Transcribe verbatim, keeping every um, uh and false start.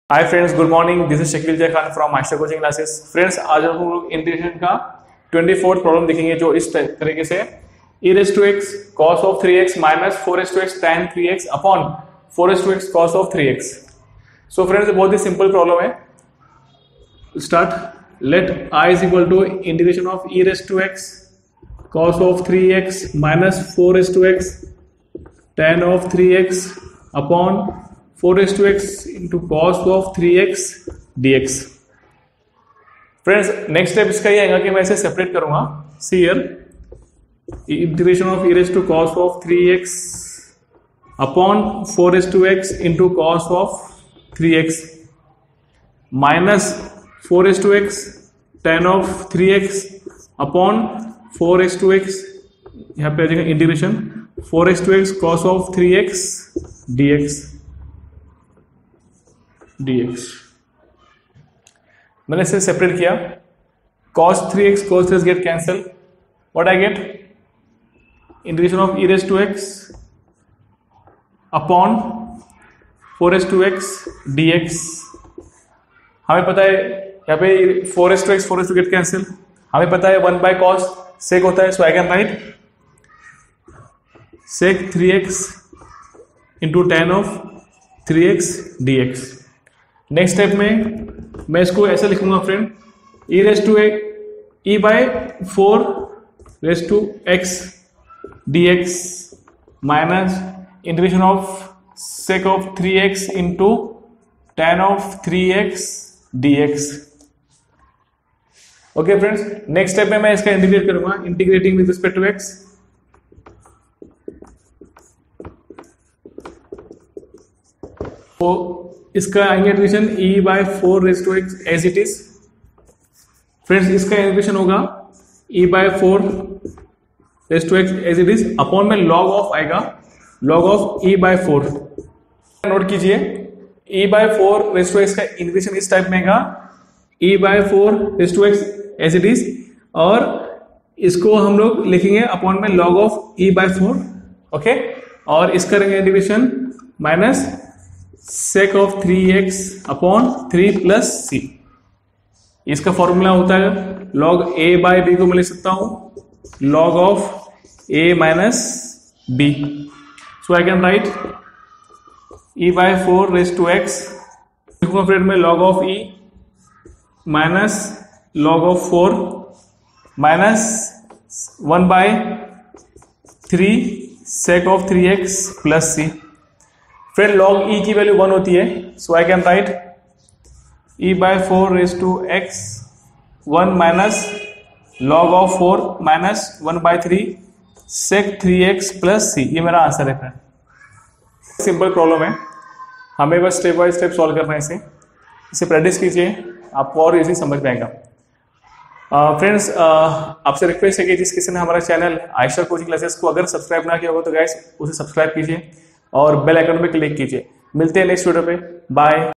Hi friends, good morning. This is Shakeel Jay Khan from master coaching classes. Friends, आज हम लोग integration का ट्वेंटी फोर्थ प्रॉब्लम देखेंगे, जो इस तरीके से e raise to x cos of three x minus four raise to x tan three x upon four raise to x cos of three x. So friends, बहुत ही simple problem है। Start. Let i is equal to integration of e raise to x cos of three x minus four raise to x tan of three x upon four raise to x into cos of three x d x. Friends, next step इसका ये आएगा कि मैं इसे separate करूंगा। See here, integration of e raise to cos of three x upon four raise to x into cos of three x minus four raise to x tan of three x upon four raise to x, यहाँ पे आ जाएगा integration four raise to x cos of three x d x dx। मैंने इसे separate किया। cos three x cos three get cancel. What I get? Integration of e raise to x upon four raise to x dx। हमें पता है यहाँ पे four raise to x four raise to get cancel. हमें पता है one by cos sec होता है, so I can write sec three x into tan of three x d x. Next step में मैं इसको ऐसा लिखूंगा friend, e raise to e by four raise to x d x minus integration of sec of three x into tan of three x d x. Okay friends, next step में मैं इसका integrate करूंगा, integrating with respect to x. तो इसका आएंगे integration e by four raise to x as it is. Friends, इसका integration होगा e by four raise to x as it is upon में लॉग ऑफ आएगा, log of e by four. Note कीजिए, e by four raise to x का integration इस type में आएगा, e by four raise to x as it is, और इसको हम लोग लिखेंगे अपॉन में log of e by four. Okay, और इसका रहेंगे integration minus sec of three x upon three plus c. इसका फॉर्मूला होता है लॉग ए बाय बी को मैं लिख सकता हूं log of a minus b. So I can write e by four raise to x friend में log of e minus log of four minus one by three sec of three x plus c. फिर log e की value one होती है, so I can write e by four raise to x one minus log of four minus one by three sec three x plus सी। ये मेरा answer है friend. Simple problem है, हमें बस step by step solve करना है इसे। इसे प्रैक्टिस कीजिए, आपको और इजी समझ में आएगा। फ्रेंड्स, uh, uh, आपसे रिक्वेस्ट है कि जिस किसी ने हमारा चैनल आयशर कोचिंग क्लासेस को अगर सब्सक्राइब ना किया हो तो गाइस उसे सब्सक्राइब कीजिए और बेल आइकन पे क्लिक कीजिए। मिलते हैं नेक्स्ट वीडियो पे। बाय।